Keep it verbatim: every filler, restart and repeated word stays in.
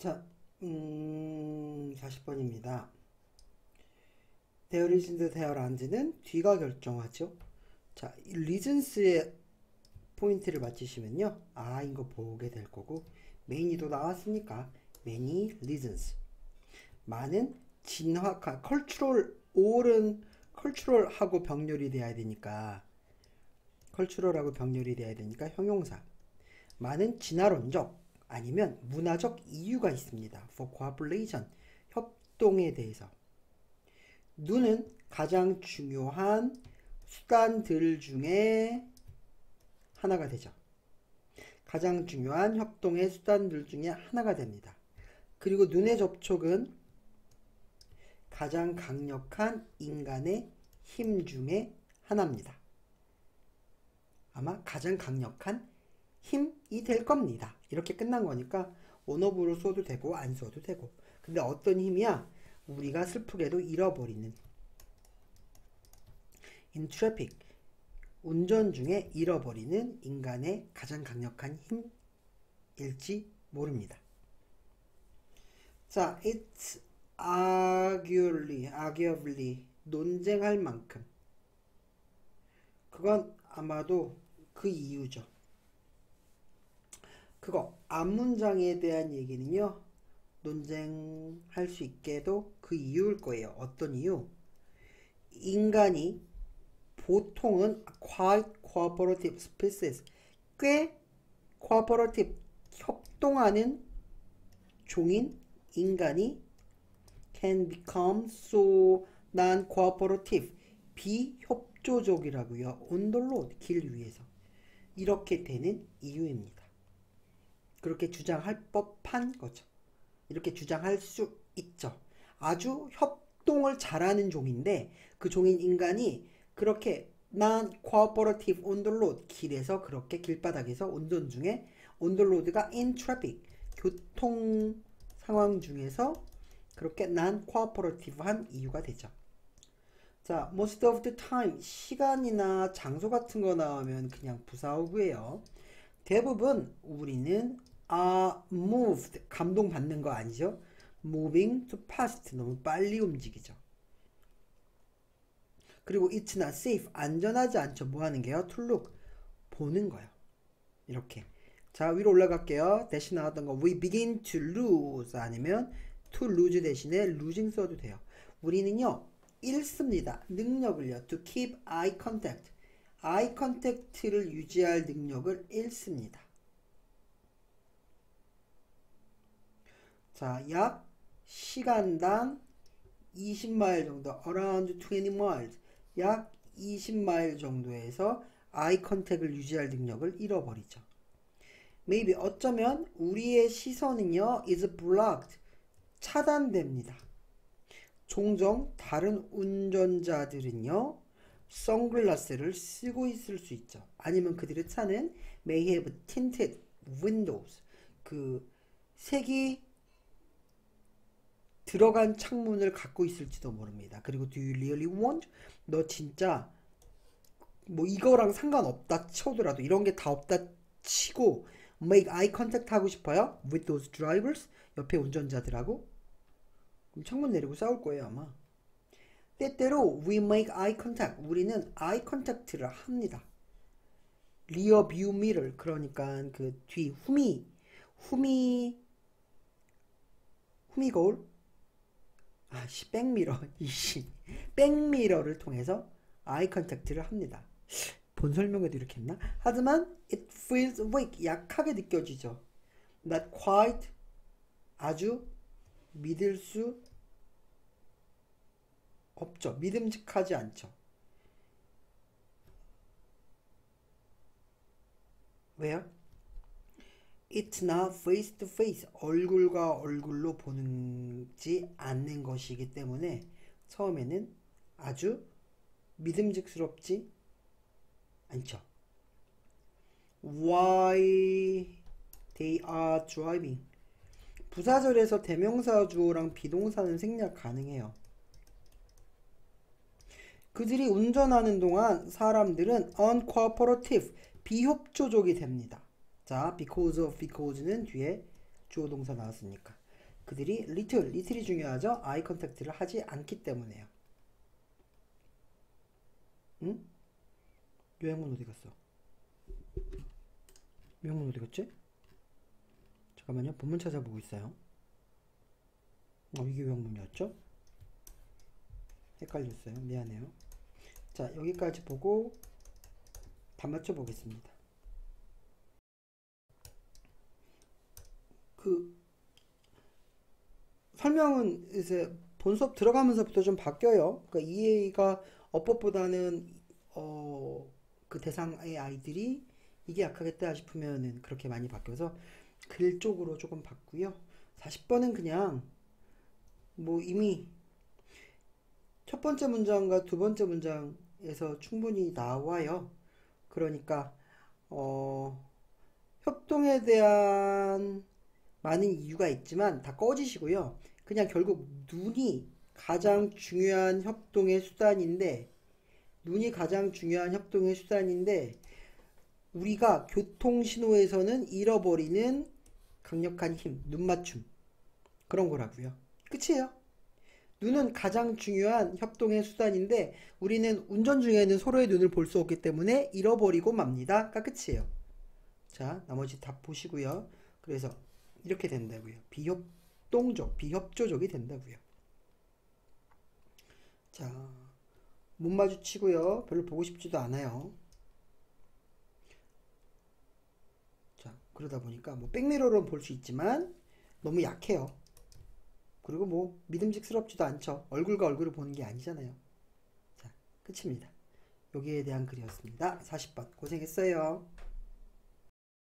자, 음, 사십 번입니다. There isn't there aren't는 뒤가 결정하죠. 자, reasons의 포인트를 맞추시면요. 아, 이거 보게 될 거고, main이도 나왔으니까 many reasons. 많은 진화가, cultural, all은 cultural하고 병렬이 돼야 되니까, cultural하고 병렬이 돼야 되니까 형용사. 많은 진화론적 아니면 문화적 이유가 있습니다. for cooperation, 협동에 대해서. 눈은 가장 중요한 수단들 중에 하나가 되죠. 가장 중요한 협동의 수단들 중에 하나가 됩니다. 그리고 눈의 접촉은 가장 강력한 인간의 힘 중에 하나입니다. 아마 가장 강력한 힘이 될 겁니다. 이렇게 끝난 거니까 온오브로 써도 되고 안 써도 되고. 근데 어떤 힘이야? 우리가 슬프게도 잃어버리는, in traffic, 운전 중에 잃어버리는 인간의 가장 강력한 힘일지 모릅니다. 자, it's arguably, arguably, 논쟁할 만큼. 그건 아마도 그 이유죠. 그거 앞문장에 대한 얘기는요, 논쟁할 수 있게도 그 이유일 거예요. 어떤 이유? 인간이 보통은 quite cooperative species, 꽤 cooperative, 협동하는 종인 인간이 can become so non-cooperative, 비협조적이라고요. on the road, 길 위에서. 이렇게 되는 이유입니다. 그렇게 주장할 법한 거죠. 이렇게 주장할 수 있죠. 아주 협동을 잘하는 종인데 그 종인 인간이 그렇게 non-cooperative on the road, 길에서 그렇게 길바닥에서 운전 중에 on the road가 in traffic, 교통 상황 중에서 그렇게 non-cooperative한 이유가 되죠. 자, most of the time, 시간이나 장소 같은 거 나오면 그냥 부사어구예요. 대부분 우리는 are moved, 감동받는 거 아니죠? moving to past, 너무 빨리 움직이죠. 그리고 it's not safe, 안전하지 않죠. 뭐 하는 게요? to look, 보는 거요. 이렇게. 자, 위로 올라갈게요. 대신 나왔던 거 we begin to lose 아니면 to lose 대신에 losing 써도 돼요. 우리는요, 잃습니다. 능력을요. to keep eye contact, eye contact를 유지할 능력을 잃습니다. 자, 약 시간당 이십 마일 정도, around twenty miles, 약 이십 마일 정도에서 eye contact을 유지할 능력을 잃어버리죠. Maybe, 어쩌면 우리의 시선은요, is blocked, 차단됩니다. 종종 다른 운전자들은요, 선글라스를 쓰고 있을 수 있죠. 아니면 그들의 차는 may have tinted windows, 그 색이 들어간 창문을 갖고 있을지도 모릅니다. 그리고 do you really want? 너 진짜 뭐 이거랑 상관없다 쳐더라도, 이런 게 다 없다 치고 make eye contact 하고 싶어요? with those drivers? 옆에 운전자들하고? 그럼 창문 내리고 싸울 거예요 아마. 때때로 we make eye contact, 우리는 eye contact를 합니다. rear view mirror, 그러니까 그 뒤 후미 후미 후미 거울, 아씨 백미러, 이씨 백미러를 통해서 eye contact를 합니다. 본 설명에도 이렇게 했나? 하지만 it feels weak, 약하게 느껴지죠. not quite, 아주 믿을 수 없죠. 믿음직하지 않죠. 왜요? It's not face to face, 얼굴과 얼굴로 보는지 않는 것이기 때문에 처음에는 아주 믿음직스럽지 않죠. Why they are driving, 부사절에서 대명사 주어랑 비동사는 생략 가능해요. 그들이 운전하는 동안 사람들은 uncooperative, 비협조적이 됩니다. 자, because of, because는 뒤에 주어 동사 나왔으니까. 그들이 리틀, 리틀이 중요하죠. 아이 컨택트를 하지 않기 때문에요. 응? 요약문 어디 갔어? 요약문 어디 갔지? 잠깐만요. 본문 찾아보고 있어요. 어, 이게 요약문이었죠? 헷갈렸어요. 미안해요. 자, 여기까지 보고 다 맞춰 보겠습니다. 그 설명은 이제 본 수업 들어가면서부터 좀 바뀌어요. 그러니까 이해가 어법보다는 어, 그 대상의 아이들이 이게 약하겠다 싶으면은 그렇게 많이 바뀌어서 글 쪽으로 조금 바꾸요. 사십 번은 그냥 뭐 이미 첫 번째 문장과 두 번째 문장에서 충분히 나와요. 그러니까 어, 협동에 대한 많은 이유가 있지만 다 꺼지시고요. 그냥 결국 눈이 가장 중요한 협동의 수단인데 눈이 가장 중요한 협동의 수단인데 우리가 교통신호에서는 잃어버리는 강력한 힘, 눈맞춤 그런 거라고요. 끝이에요. 눈은 가장 중요한 협동의 수단인데 우리는 운전 중에는 서로의 눈을 볼 수 없기 때문에 잃어버리고 맙니다. 가 끝이에요. 자, 나머지 다 보시고요. 그래서 이렇게 된다고요. 비협동적, 비협조적이 된다고요. 자, 못 마주치고요. 별로 보고 싶지도 않아요. 자, 그러다 보니까 뭐 백미러로는 볼 수 있지만 너무 약해요. 그리고 뭐 믿음직스럽지도 않죠. 얼굴과 얼굴을 보는 게 아니잖아요. 자, 끝입니다. 여기에 대한 글이었습니다. 사십 번 고생했어요.